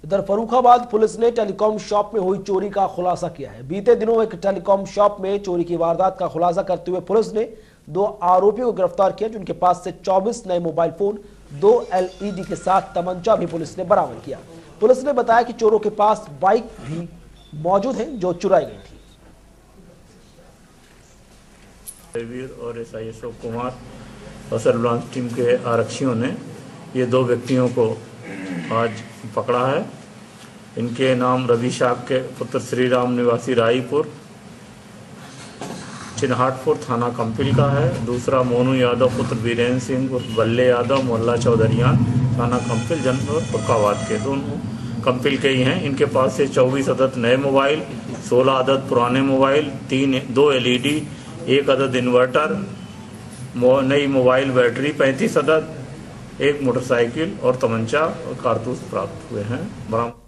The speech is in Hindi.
इधर फर्रुखाबाद पुलिस ने टेलीकॉम शॉप में हुई चोरी का खुलासा किया है। बीते दिनों एक टेलीकॉम शॉप में चोरी की वारदात का खुलासा करते हुए पुलिस ने 2 आरोपियों को गिरफ्तार किया, जिनके पास से 24 नए मोबाइल फोन, 2 LED के साथ तमंचा भी पुलिस ने बरामद किया। पुलिस ने बताया कि चोरों के पास बाइक भी मौजूद है जो चुराई गई थी। और SI अशोक कुमार और सर्विलांस टीम के आरक्षियों ने ये 2 व्यक्तियों को आज पकड़ा है। इनके नाम रवि शाह के पुत्र श्री राम निवासी रायपुर चिन्हाटपुर थाना कंपिल का है। दूसरा मोनू यादव पुत्र वीरेंद्र सिंह उर्फ बल्ले यादव मोहल्ला चौधरियान थाना कंपिल जनपद फर्रुखाबाद के, दोनों कंपिल के ही हैं। इनके पास से 24 अदद नए मोबाइल, 16 अदद पुराने मोबाइल, 2 LED, 1 अदद इन्वर्टर, नई मोबाइल बैटरी 35 अदद, 1 मोटरसाइकिल और तमंचा और कारतूस प्राप्त हुए हैं।